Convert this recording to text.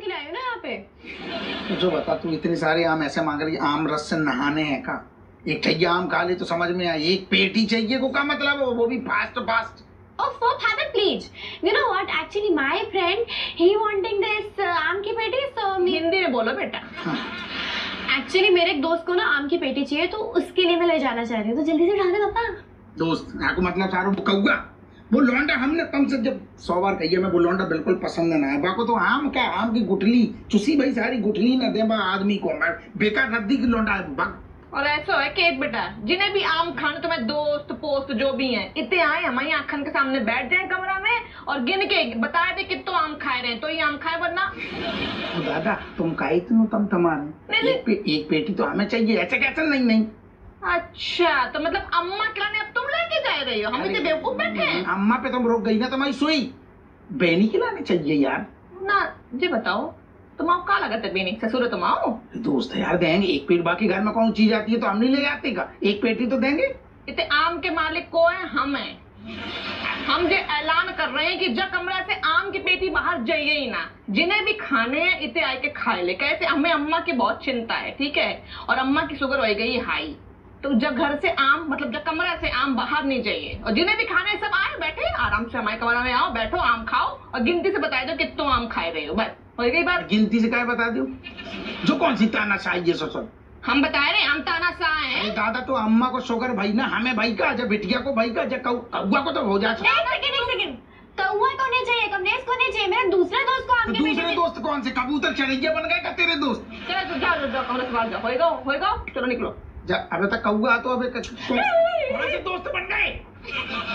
के लिए आई हूँ ना यहाँ पे। तो जो बता, तू इतने सारे आम ऐसे मांग रही, आम रस से नहाने हैं का? एक ठैया आम खा ले तो समझ में आए, एक पेटी चाहिए को क्या मतलब है, वो भी fast fast. Oh, for father, please. You know what? Actually, my friend, he wanting this आम की पेटी, so हिंदी में बोलो बेटा। Actually, मेरे एक दोस्त को ना आम की पेटी चाहिए, तो उसके लिए मैं ले जाना चाह रही हूँ, तो जल्दी से ढा दे पापा। दोस्त यहाँ को मतलब सारों वो कौआ, वो लौंडा हमने तुमसे जब 100 बार कही है, मैं वो लौंडा बिल्कुल पसंद ना है। बाको तो आम क्या, आम की गुठली चुसी भाई, सारी गुठली ना दे बा आदमी को, मैं बेकार रद्दी की लौंडा है बाक। और ऐसा है केक बेटा, जिन्हें भी आम खाने, तो मैं दोस्त पोस्त जो भी हैं इतने आए हमारी आंखन के सामने बैठ जाए कमरा में और गिन के बताए थे कितने आम खाए रहे, तो ये आम खाए, वरना तो दादा तुम खाई तुम तुम्हारे एक पेटी तो हमें चाहिए, ऐसे कैसे? नहीं। अच्छा, तो मतलब अम्मा खिलाने अब तुम लेके जा रही हो, हम इतने बेवकूफ बैठे हैं। अम्मा पे तुम रुक गई ना, तुम्हारी सुई बहनी खिलाने चाहिए यार ना। जी बताओ, तुम आओ का लगता है बेनी ससुर, तुम आओ दोस्त है यार, देंगे एक पेट, बाकी घर में कौन चीज आती है तो हम नहीं ले जाते का, एक पेटी तो देंगे। इतने आम के मालिक को है, हम हैं। हम जो ऐलान कर रहे हैं कि जब कमरा से आम की पेटी बाहर जाइए ही ना, जिन्हें भी खाने हैं इतने आए के खाए ले। कैसे हमें अम्मा की बहुत चिंता है, ठीक है, और अम्मा की शुगर हो गई हाई, तो जब घर से आम, मतलब जब कमरा से आम बाहर नहीं जाइए, और जिन्हें भी खाने सब आए, बैठे आराम से हमारे कमरा में आओ, बैठो आम खाओ और गिनती से बता दो कितना आम खाए रहे हो, बस हो गई बात। गिनती से क्या बता दो, जो कौन सी तानाशाही है ससुर, हम बता रहे हैं हम तानाशाह हैं। दादा तो अम्मा को शुगर भाई ना, हमें भाई का, जब बिटिया को भाई का, जब कौआ को तो हो जा। एक सेकंड, कौआ को नहीं चाहिए, कमलेश को नहीं चाहिए, मेरे दूसरे दोस्त को आम की पेटी। दूसरे दोस्त कौन से, कबूतर चढ़ैया बन गए का तेरे दोस्त? चलो जाओ कमरे से बाहर जाओ, होएगा, चलो निकलो। अबे तक कौआ तो अबे कौन से दोस्त बन गए?